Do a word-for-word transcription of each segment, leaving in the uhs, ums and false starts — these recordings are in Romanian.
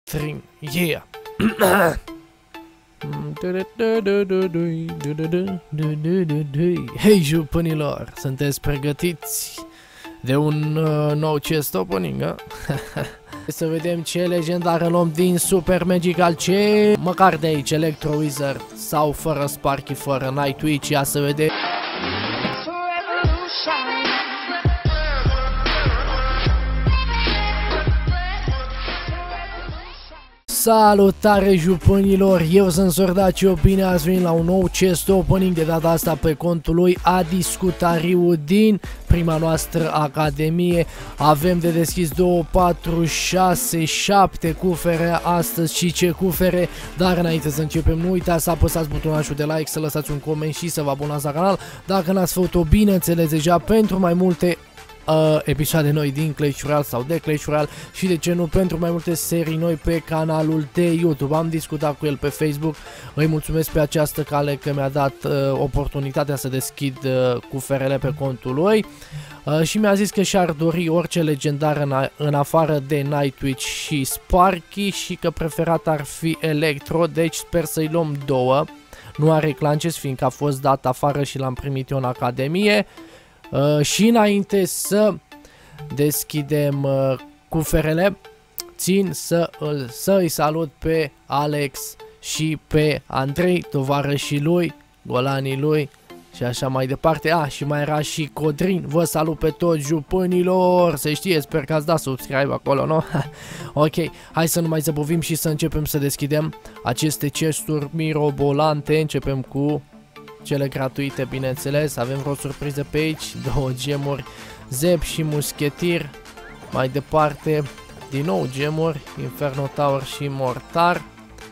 three, yeah! Hei, jupânilor, sunteți pregătiți de un uh, nou chest opening, a? Să vedem ce legendară luăm din Super Magical ce măcar de aici, Electro Wizard sau fără Sparky, fără Nightwitch, ia să vedem. Salutare jupânilor, eu sunt Sordacio, bine ați venit la un nou chest opening, de data asta pe contul lui Adiscutariu din prima noastră academie. Avem de deschis două, patru, șase, șapte cufere astăzi și ce cufere, dar înainte să începem nu uitați să apăsați butonul de like, să lăsați un coment și să vă abonați la canal dacă n-ați făcut-o, bineînțeles deja, pentru mai multe Uh, episoade noi din Clash Royale sau de Clash Royale și de ce nu pentru mai multe serii noi pe canalul de YouTube. Am discutat cu el pe Facebook, îi mulțumesc pe această cale că mi-a dat uh, oportunitatea să deschid uh, cuferele pe contul lui uh, și mi-a zis că și-ar dori orice legendară în, în afară de Nightwitch și Sparky și că preferat ar fi Electro, deci sper să-i luăm două. Nu are clances fiindcă a fost dat afară și l-am primit eu în academie. Uh, și înainte să deschidem uh, cuferele, țin să îl să îi salut pe Alex și pe Andrei, tovarășii lui, golanii lui și așa mai departe. Ah, și mai era și Codrin. Vă salut pe toți jupânilor, să știe, sper că ați dat subscribe acolo, nu? Ok, hai să nu mai zăbovim și să începem să deschidem aceste chesturi mirobolante. Începem cu cele gratuite, bineînțeles. Avem vreo surpriză pe aici, două gemuri, Zeb și Muschetir. Mai departe, din nou gemuri, Inferno Tower și Mortar.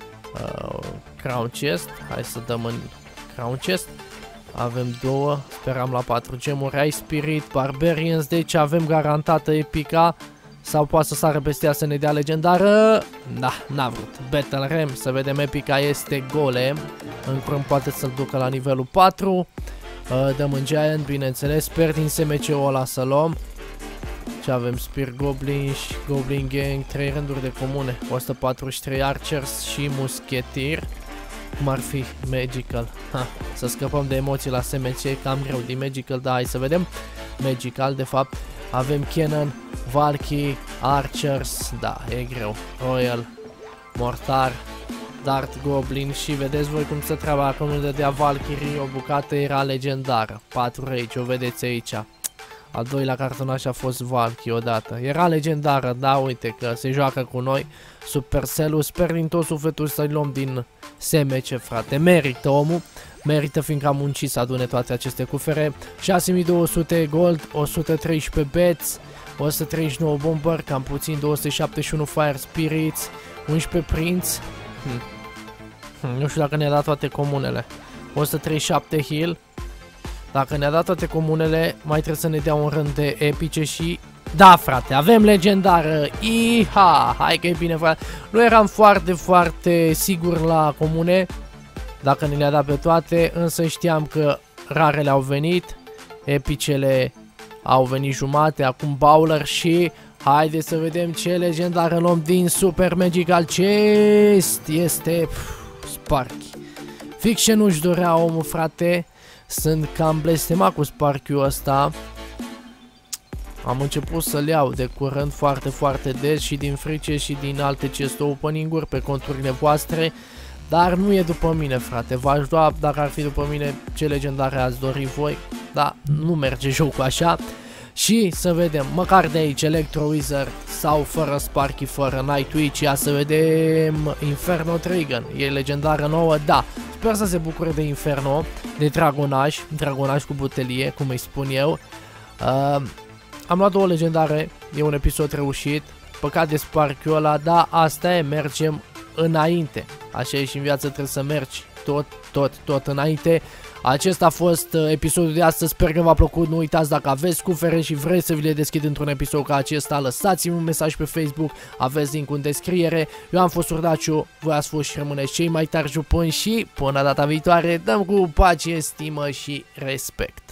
uh, Crown Chest, hai să dăm în Crown Chest. Avem două, speram la patru gemuri, Ice Spirit, Barbarians, deci avem garantată epica. Sau poate să sară peste ea să ne dea legendară. Da, n-a vrut. Battle Ram, să vedem, epica este Golem. În curând poate să-l ducă la nivelul patru. uh, Dăm în Giant, bineînțeles. Sper din S M C-ul ăla să luăm. Ce avem? Spear Goblin și Goblin Gang, trei rânduri de comune, o sută patruzeci și trei Archers și Muschetir. Cum ar fi Magical. Ha, să scăpăm de emoții la S M C, cam greu din Magical, dar hai să vedem. Magical, de fapt. Avem Cannon, Valky, Archers, da, e greu, Royal, Mortar, Dart Goblin și vedeți voi cum se treaba, acum îmi dădea Valkyrie, o bucată era legendară, patru Rage, o vedeți aici. Al doilea cartonaș a fost Valky odată, era legendară, da, uite că se joacă cu noi, Supercell-ul, sper din tot sufletul să-i luăm din S M C, frate, merită omul. Merită fiindcă am muncit să adune toate aceste cufere. șase mii două sute gold, o sută treisprezece bets, o sută treizeci și nouă bomber, cam puțin, două sute șaptezeci și unu fire spirits, unsprezece prince. Hmm. Hmm, nu știu dacă ne-a dat toate comunele. o sută treizeci și șapte heal. Dacă ne-a dat toate comunele, mai trebuie să ne dea un rând de epice și... Da, frate, avem legendară. Iha! Hai că e bine, frate. Nu eram foarte, foarte sigur la comune dacă ne le-a dat pe toate, însă știam că rarele au venit, epicele au venit jumate, acum Bowler și haide să vedem ce legendară luăm din Super Magical Chest. Este pf, Sparky. Fix ce nu-și dorea omul, frate. Sunt cam blestemat cu Sparky-ul ăsta. Am început să-l iau de curând foarte, foarte des și din frice și din alte chest opening-uri pe conturile voastre. Dar nu e după mine, frate, v-aș lua dacă ar fi după mine ce legendare ați dori voi. Da, nu merge jocul așa. Și să vedem, măcar de aici, Electro Wizard sau fără Sparky, fără Nightwitch. Ia să vedem Inferno Trigon, e legendară nouă, da. Sper să se bucure de Inferno, de Dragonaș, Dragonaș cu butelie, cum îi spun eu. uh, Am luat două legendare, e un episod reușit. Păcat de Sparky-ul ăla, da, asta e, mergem înainte. Așa e și în viață, trebuie să mergi tot, tot, tot înainte. Acesta a fost episodul de astăzi, sper că v-a plăcut. Nu uitați, dacă aveți cufere și vreți să vi le deschid într-un episod ca acesta, lăsați-mi un mesaj pe Facebook, aveți link în descriere. Eu am fost Sordaciu, voi ați fost și rămâneți cei mai tari jupâni și până data viitoare, dăm cu pace, stimă și respect.